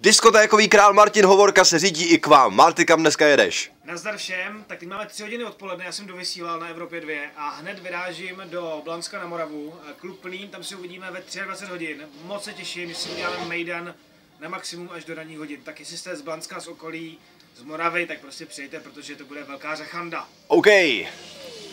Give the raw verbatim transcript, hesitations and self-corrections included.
Diskotékový král Martin Hovorka se řídí i k vám. Marty, kam dneska jedeš? Nazdar všem, tak teď máme tři hodiny odpoledne, já jsem dovysílal na Evropě dva a hned vyrážím do Blanska na Moravu, klub plný, tam si uvidíme ve dvacet tři hodin, moc se těším, že si uděláme mejdan na maximum až do ranních hodin, tak jestli jste z Blanska, z okolí, z Moravy, tak prostě přijďte, protože to bude velká řachanda. OK.